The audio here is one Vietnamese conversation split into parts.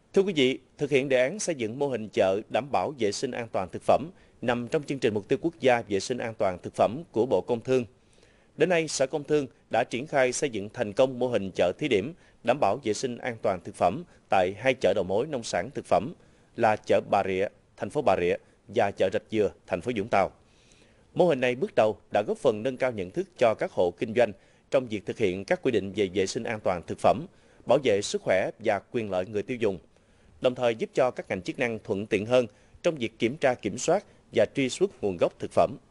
Thưa quý vị, thực hiện đề án xây dựng mô hình chợ đảm bảo vệ sinh an toàn thực phẩm nằm trong chương trình mục tiêu quốc gia vệ sinh an toàn thực phẩm của Bộ Công Thương. Đến nay, Sở Công Thương đã triển khai xây dựng thành công mô hình chợ thí điểm đảm bảo vệ sinh an toàn thực phẩm tại hai chợ đầu mối nông sản thực phẩm là chợ Bà Rịa, thành phố Bà Rịa và chợ Rạch Dừa, thành phố Vũng Tàu. Mô hình này bước đầu đã góp phần nâng cao nhận thức cho các hộ kinh doanh trong việc thực hiện các quy định về vệ sinh an toàn thực phẩm, bảo vệ sức khỏe và quyền lợi người tiêu dùng, đồng thời giúp cho các ngành chức năng thuận tiện hơn trong việc kiểm tra kiểm soát và truy xuất nguồn gốc thực phẩm.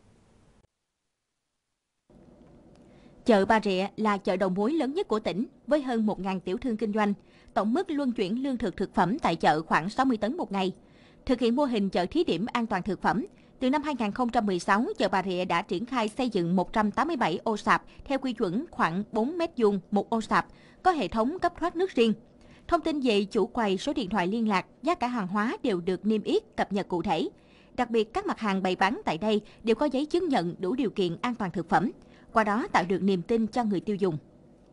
Chợ Bà Rịa là chợ đầu mối lớn nhất của tỉnh với hơn 1.000 tiểu thương kinh doanh. Tổng mức luân chuyển lương thực thực phẩm tại chợ khoảng 60 tấn một ngày. Thực hiện mô hình chợ thí điểm an toàn thực phẩm, từ năm 2016, chợ Bà Rịa đã triển khai xây dựng 187 ô sạp theo quy chuẩn khoảng 4 m2 một ô sạp, có hệ thống cấp thoát nước riêng. Thông tin về chủ quầy, số điện thoại liên lạc, giá cả hàng hóa đều được niêm yết cập nhật cụ thể. Đặc biệt, các mặt hàng bày bán tại đây đều có giấy chứng nhận đủ điều kiện an toàn thực phẩm, qua đó tạo được niềm tin cho người tiêu dùng.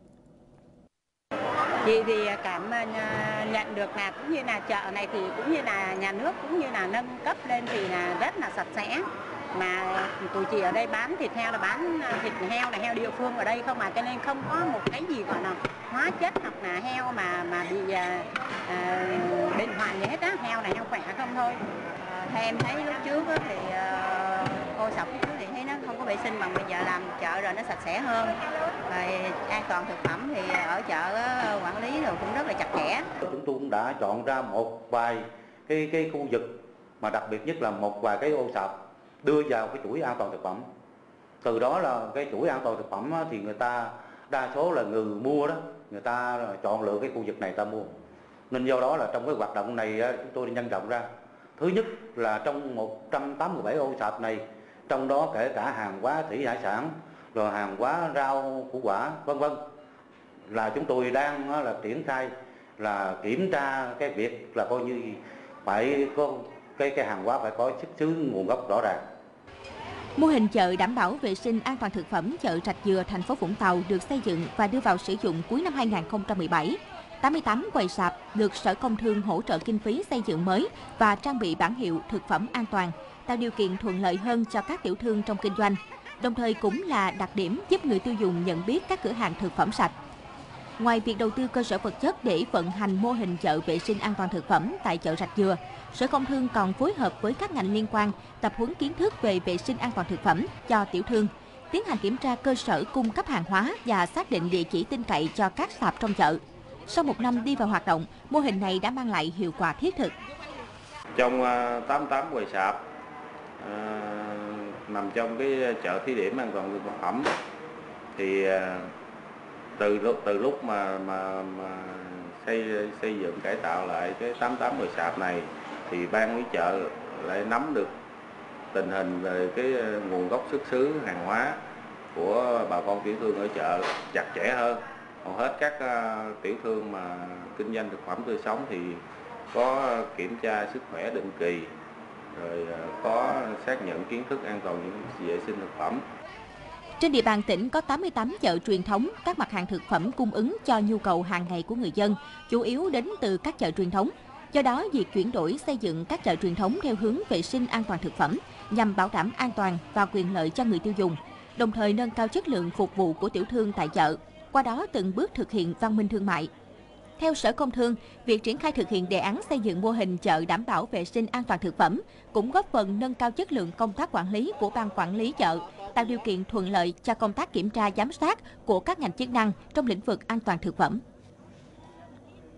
Chị thì cảm nhận được là cũng như là chợ này thì cũng như là nhà nước cũng như là nâng cấp lên thì là rất là sạch sẽ. Mà tụi chị ở đây bán thịt heo là bán thịt heo là heo địa phương ở đây không, mà cho nên không có một cái gì gọi là hóa chất hoặc là heo mà bị bệnh hoạn gì hết á, heo là heo khỏe không thôi. Theo em thấy lúc trước thì ô sọc lúc trước thì thấy nó không có vệ sinh, bằng bây giờ làm chợ rồi nó sạch sẽ hơn. Rồi an toàn thực phẩm thì ở chợ quản lý rồi cũng rất là chặt chẽ. Chúng tôi cũng đã chọn ra một vài cái khu vực mà đặc biệt nhất là một vài cái ô sạp đưa vào cái chuỗi an toàn thực phẩm. Từ đó là cái chuỗi an toàn thực phẩm thì người ta đa số là người mua đó, người ta chọn lựa cái khu vực này ta mua. Nên do đó là trong cái hoạt động này chúng tôi nhân rộng ra. Thứ nhất là trong 187 ô sạp này, trong đó kể cả hàng hóa thủy hải sản, rồi hàng hóa rau củ quả vân vân, là chúng tôi đang là triển khai là kiểm tra cái việc là coi như phải có cái hàng hóa phải có xuất xứ nguồn gốc rõ ràng. Mô hình chợ đảm bảo vệ sinh an toàn thực phẩm chợ Rạch Dừa, thành phố Vũng Tàu được xây dựng và đưa vào sử dụng cuối năm 2017. 88 quầy sạp được Sở Công Thương hỗ trợ kinh phí xây dựng mới và trang bị bảng hiệu thực phẩm an toàn, tạo điều kiện thuận lợi hơn cho các tiểu thương trong kinh doanh, đồng thời cũng là đặc điểm giúp người tiêu dùng nhận biết các cửa hàng thực phẩm sạch. Ngoài việc đầu tư cơ sở vật chất để vận hành mô hình chợ vệ sinh an toàn thực phẩm tại chợ Rạch Dừa, Sở Công Thương còn phối hợp với các ngành liên quan tập huấn kiến thức về vệ sinh an toàn thực phẩm cho tiểu thương, tiến hành kiểm tra cơ sở cung cấp hàng hóa và xác định địa chỉ tin cậy cho các sạp trong chợ. Sau một năm đi vào hoạt động, mô hình này đã mang lại hiệu quả thiết thực. Trong 88 quầy sạp nằm trong cái chợ thí điểm an toàn thực phẩm thì từ lúc mà xây dựng cải tạo lại cái 88 quầy sạp này thì ban quản lý chợ lại nắm được tình hình về cái nguồn gốc xuất xứ hàng hóa của bà con tiểu thương ở chợ chặt chẽ hơn. Hầu hết các tiểu thương mà kinh doanh thực phẩm tươi sống thì có kiểm tra sức khỏe định kỳ, rồi có xác nhận kiến thức an toàn vệ sinh thực phẩm. Trên địa bàn tỉnh có 88 chợ truyền thống, các mặt hàng thực phẩm cung ứng cho nhu cầu hàng ngày của người dân, chủ yếu đến từ các chợ truyền thống. Do đó, việc chuyển đổi xây dựng các chợ truyền thống theo hướng vệ sinh an toàn thực phẩm nhằm bảo đảm an toàn và quyền lợi cho người tiêu dùng, đồng thời nâng cao chất lượng phục vụ của tiểu thương tại chợ, qua đó từng bước thực hiện văn minh thương mại. Theo Sở Công Thương, việc triển khai thực hiện đề án xây dựng mô hình chợ đảm bảo vệ sinh an toàn thực phẩm cũng góp phần nâng cao chất lượng công tác quản lý của ban quản lý chợ, tạo điều kiện thuận lợi cho công tác kiểm tra giám sát của các ngành chức năng trong lĩnh vực an toàn thực phẩm.